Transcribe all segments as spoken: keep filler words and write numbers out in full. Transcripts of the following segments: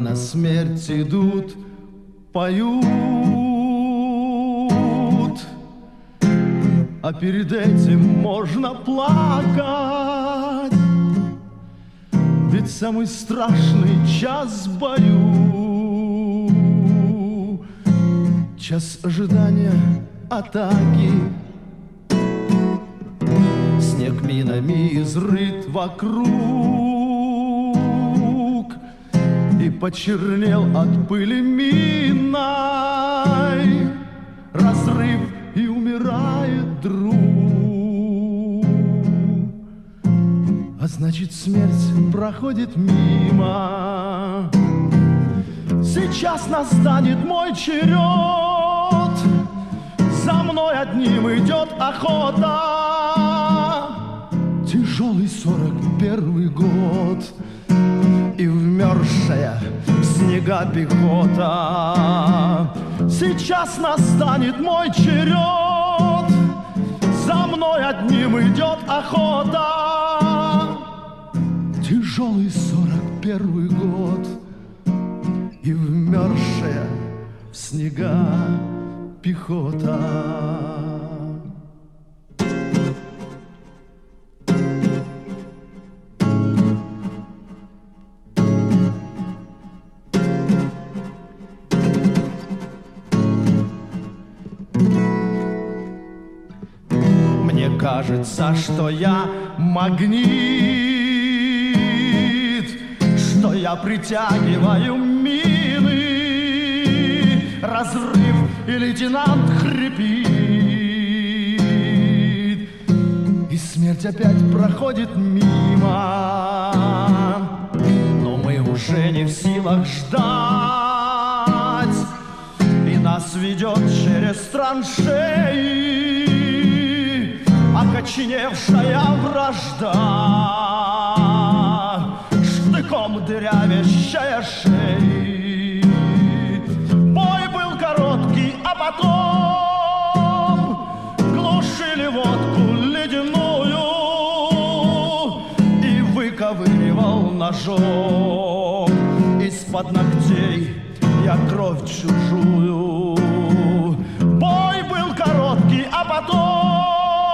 на смерть идут, поют, а перед этим можно плакать, ведь самый страшный час в бою, час ожидания атаки. Снег минами изрыт вокруг и почернел от пыли миной. Разрыв, и умирает друг, а значит смерть проходит мимо. Сейчас настанет мой черед, за мной одним идет охота. Тяжелый сорок первый год и вмерзшая в снега пехота. Сейчас настанет мой черед, за мной одним идет охота. Тяжелый сорок первый год и вмерзшая в снега пехота. Кажется, что я магнит, что я притягиваю мины. Разрыв, и лейтенант хрипит, и смерть опять проходит мимо. Но мы уже не в силах ждать, и нас ведет через траншеи окоченевшая вражда, штыком дырявящая шеи. Бой был короткий, а потом глушили водку ледяную и выковыривал ножом из-под ногтей я кровь чужую. Бой был короткий, а потом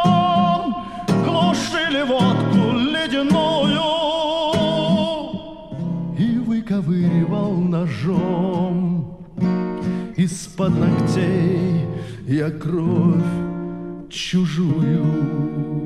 глушили водку ледяную и выковыривал ножом из-под ногтей я кровь чужую.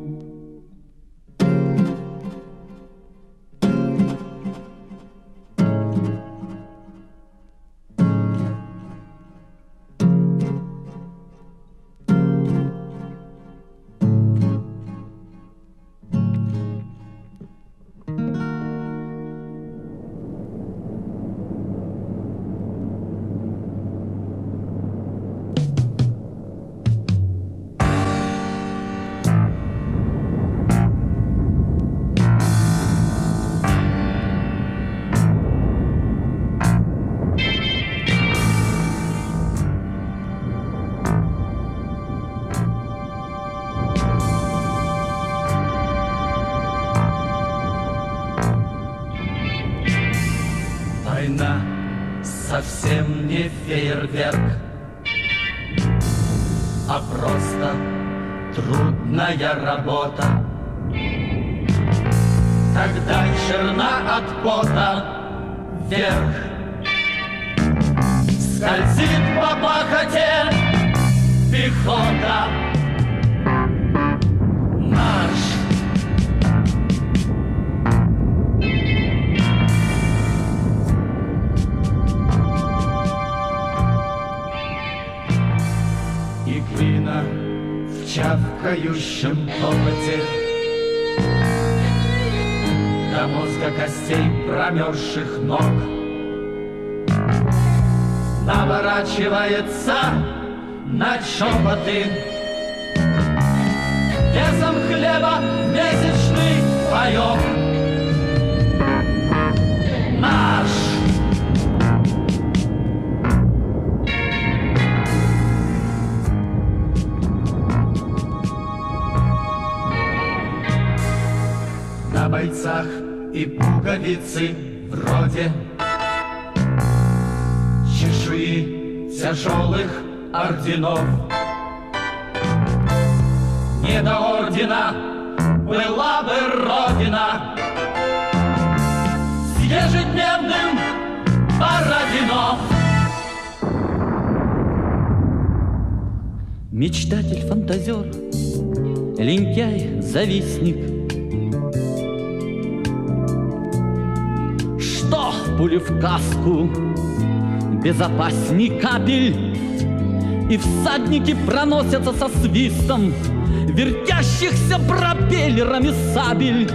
Война совсем не фейерверк, а просто трудная работа. Когда черна от пота вверх, скользит по пахоте пехота. Марш! И глина в чавкающем топоте, до мозга костей промерзших ног наворачивается на чоботы весом хлеба в месячный паёк. Наш! На бойцах и пуговицы вроде чешуи тяжелых орденов. Не до ордена была бы Родина с ежедневным Бородино. Мечтатель, фантазер, лентяй, завистник, что пули в каску безопасней капель, и всадники проносятся со свистом вертящихся пропеллерами сабель.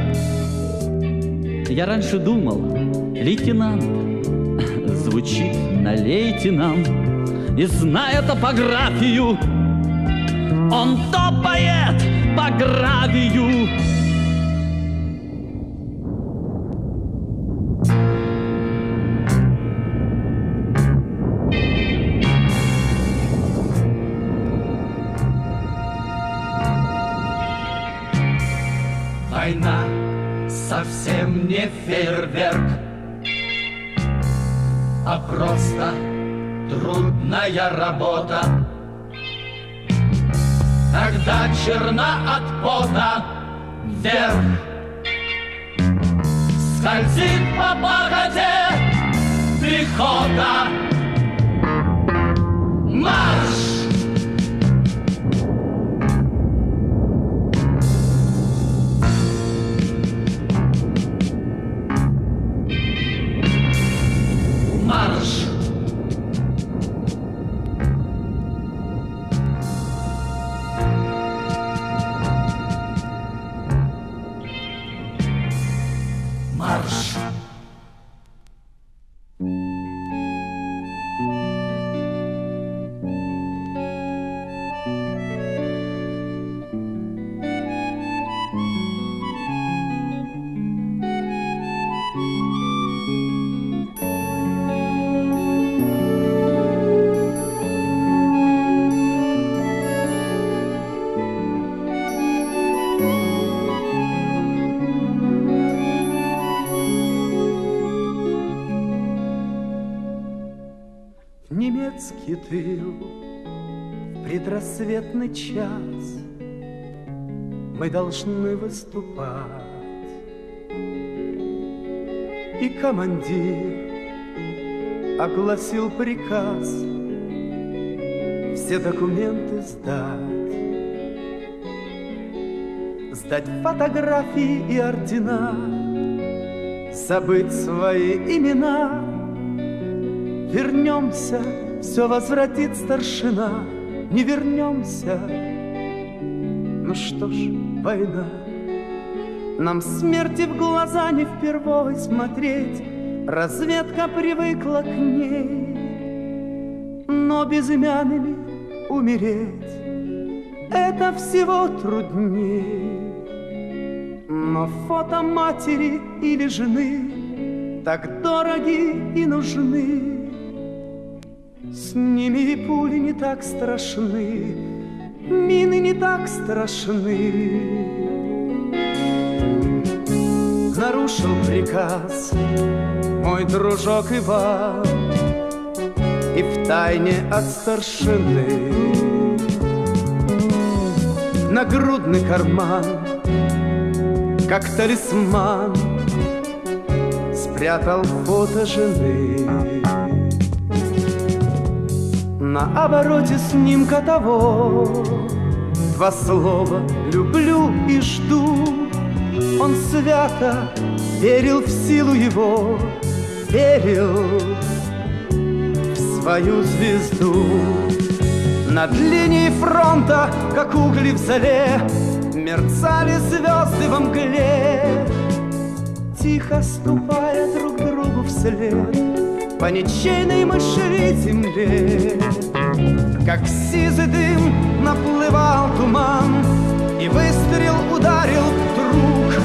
Я раньше думал, лейтенант звучит на лейтенант, и зная топографию, он топает по гравию. Война совсем не фейерверк, а просто трудная работа. Когда черна от пота вверх, скользит по пахоте пехота. Марш! Марш! Марш! Немецкий тыл, в предрассветный час мы должны выступать. И командир огласил приказ все документы сдать, сдать фотографии и ордена, забыть свои имена. Вернемся, все возвратит старшина. Не вернемся, ну что ж, война. Нам смерти в глаза не впервой смотреть, разведка привыкла к ней. Но безымянными умереть — это всего трудней. Но фото матери или жены так дороги и нужны. С ними и пули не так страшны, мины не так страшны. Нарушил приказ мой дружок Иван, и втайне от старшины нагрудный карман, как талисман, спрятал фото жены. На обороте снимка того два слова «люблю» и «жду». Он свято верил в силу его, верил в свою звезду. Над линией фронта, как угли в зале, мерцали звезды во мгле, тихо ступая друг другу вслед по ничейной мышей земле. Как сизый дым наплывал туман, и выстрел ударил вдруг,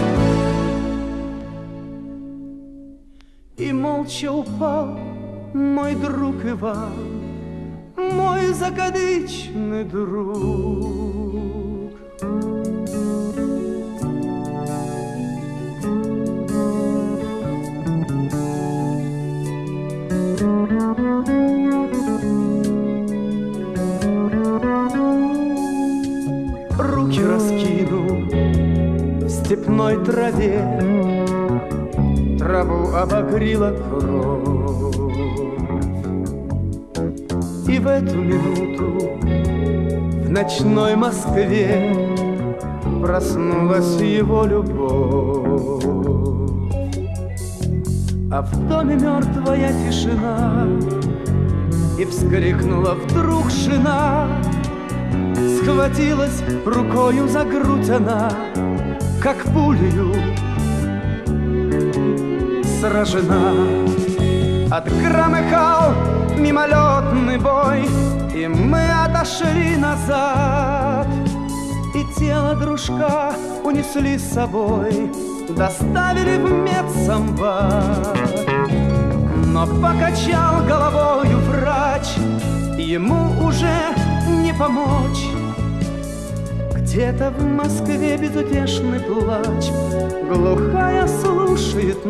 и молча упал мой друг Иван, мой закадычный друг. Thank you. руки раскину в степной траве. Траву обогрела кровь, и в эту минуту в ночной Москве проснулась его любовь. А в доме мертвая тишина, и вскрикнула вдруг жена. Схватилась рукою за грудь она, как пулею сражена. Отгромыхал мимолетный бой, и мы отошли назад, и тело дружка унесли с собой, доставили в медсанбат. Но покачал головою врач, ему уже не помочь. Где-то в Москве безутешный плач, глухая слушает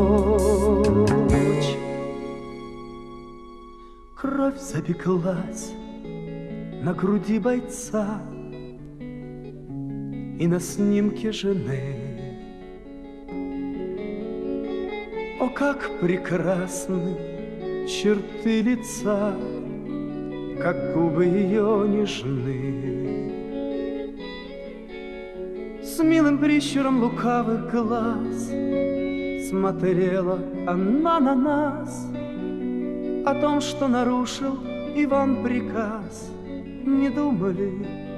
ночь. Кровь запеклась на груди бойца и на снимке жены. О, как прекрасны черты лица, как губы ее нежны. С милым прищуром лукавых глаз смотрела она на нас. О том, что нарушил Иван приказ, не думали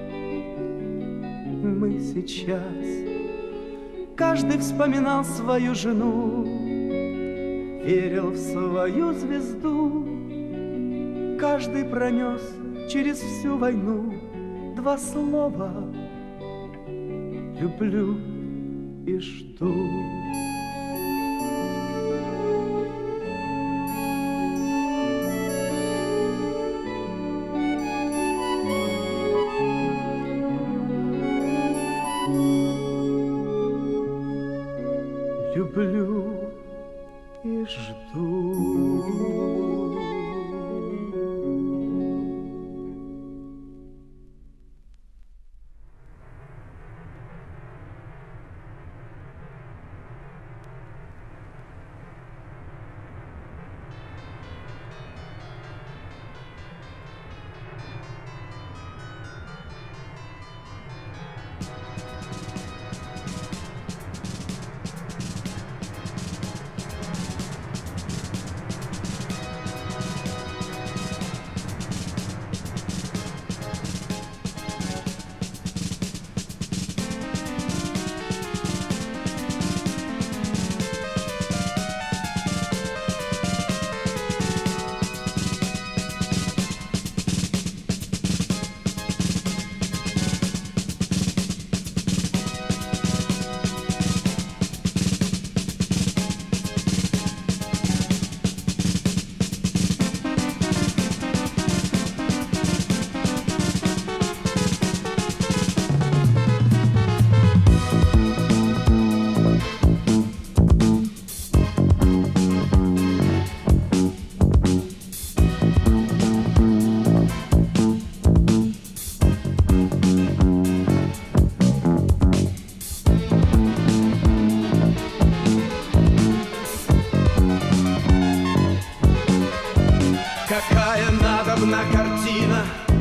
мы сейчас. Каждый вспоминал свою жену, верил в свою звезду. Каждый пронес через всю войну два слова: люблю и жду. Люблю и жду. Какая надобна картина,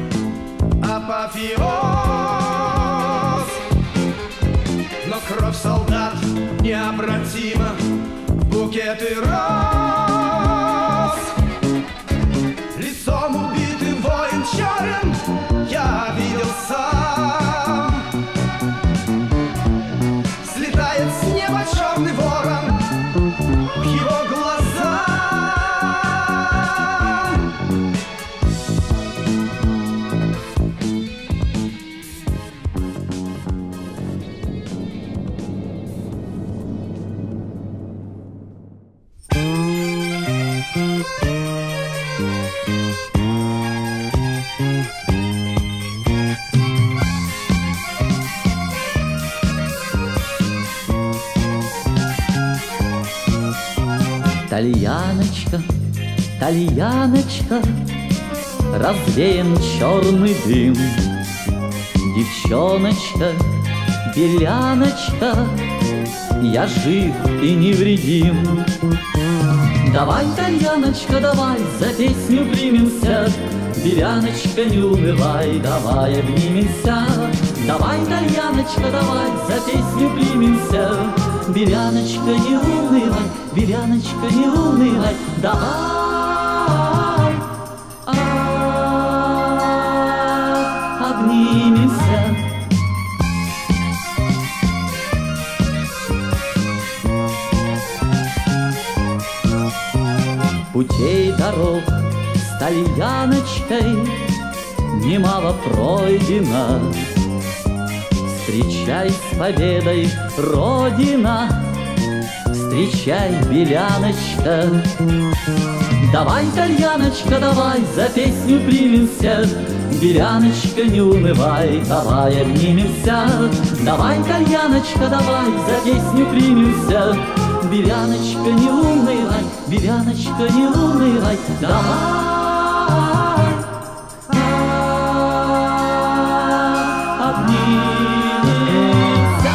апофеоз. Но кровь солдат необратима, букеты роз. Лицом убитым воин черен я видел сам. Слетает с неба черный ворон к его глазам. Тальяночка, тальяночка, развеян черный дым. Девчоночка, беляночка, я жив и невредим. Давай, Тальяночка, давай, за песню примемся. Беляночка, не унывай, давай обнимемся. Давай, Тальяночка, давай, за песню примемся. Беляночка, не унывай, беляночка, не унывай, давай обнимемся. Путей дорог с Тальяночкой немало пройдено. Встречай с победой, Родина, встречай, беляночка. Давай, Тальяночка, давай, за песню примемся. Беляночка, не унывай, давай обнимемся. Давай, Тальяночка, давай, за песню примемся. Беляночка, не унывай, беляночка, не унывай, давай обнимемся.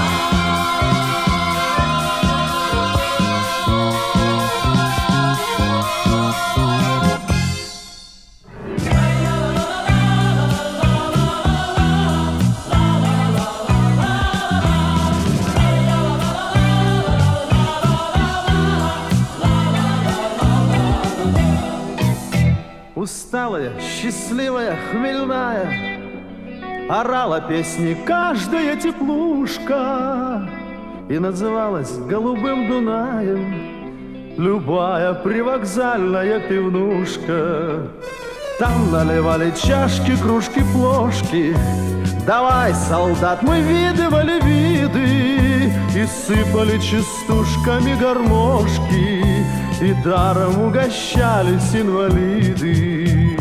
Усталая, счастливая, хмельная, орала песни каждая теплушка и называлась голубым Дунаем любая привокзальная пивнушка. Там наливали чашки, кружки, плошки. Давай, солдат, мы видывали виды и сыпали частушками гармошки, и даром угощались инвалиды.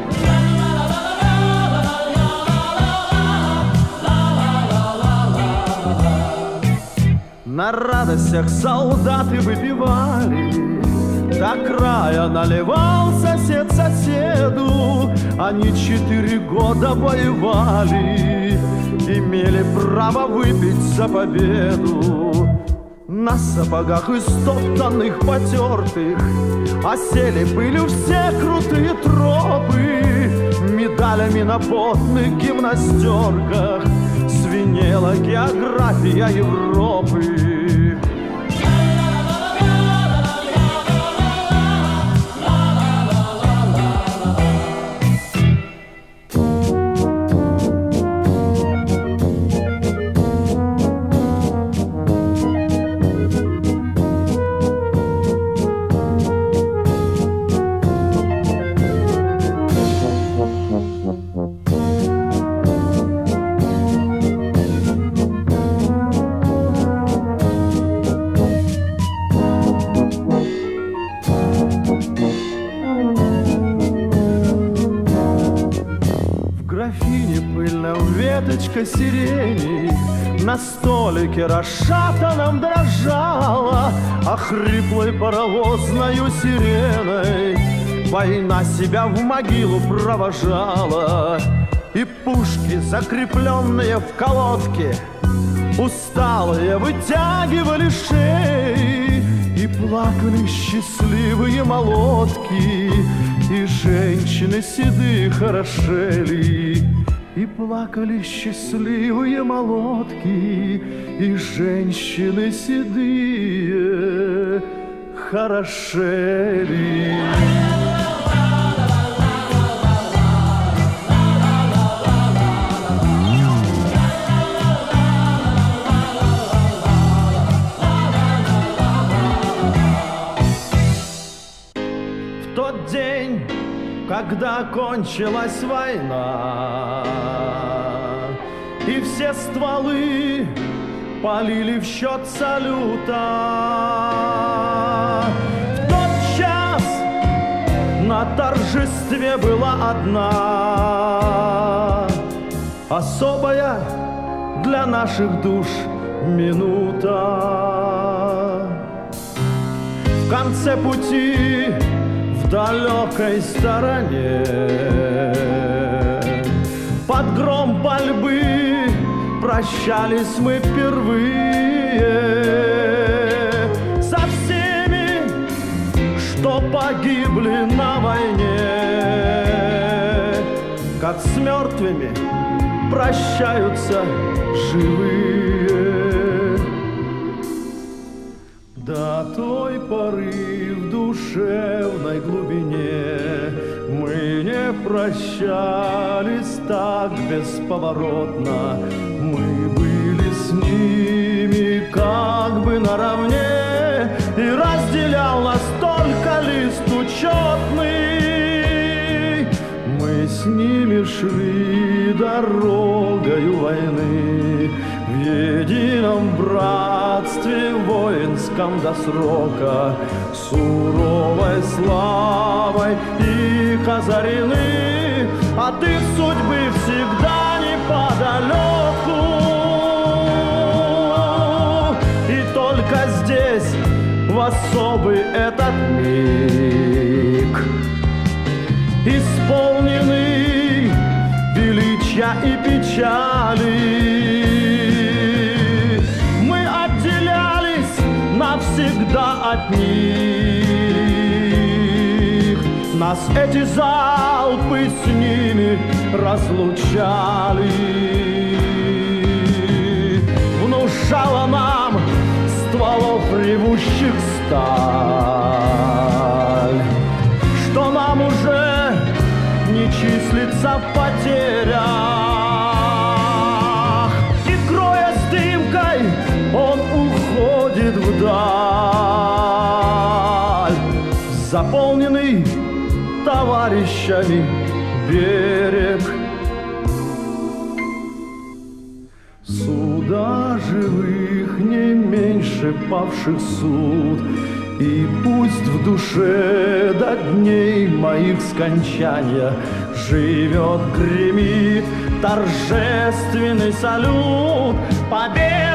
На радостях солдаты выпивали, до края наливал сосед соседу. Они четыре года воевали, имели право выпить за победу. На сапогах истоптанных, потертых осели пылью все крутые тропы. Медалями на потных гимнастерках звенела география Европы. Веточка сирени на столике расшатанном дрожала, а хриплой паровозною сиреной война себя в могилу провожала. И пушки, закрепленные в колодке, усталые вытягивали шеи, и плакали счастливые молодки, и женщины седые хорошели. И плакали счастливые молодки, и женщины седые хорошели. В тот день, когда кончилась война, и все стволы полили в счет салюта, в тот час на торжестве была одна особая для наших душ минута. В конце пути, в далекой стороне, под гром пальбы прощались мы впервые со всеми, что погибли на войне, как с мертвыми прощаются живые. До той поры в душевной глубине мы не прощались так бесповоротно. Мы были с ними как бы наравне, и разделял нас только лист учетный. Мы с ними шли дорогою войны, в едином братстве воинском до срока, суровой славой их озарены, от их судьбы всегда неподалеку. И только здесь, в особый этот миг, исполненный величия и печали, мы отделялись навсегда от них. Нас эти залпы с ними разлучали. Внушала нам стволов ревущих сталь, что нам уже не числится в потерях. И кроя с дымкой, он уходит вдаль, заполненный товарищами берег. Суда живых не меньше павших суд, и пусть в душе до дней моих скончания живет, гремит торжественный салют победы.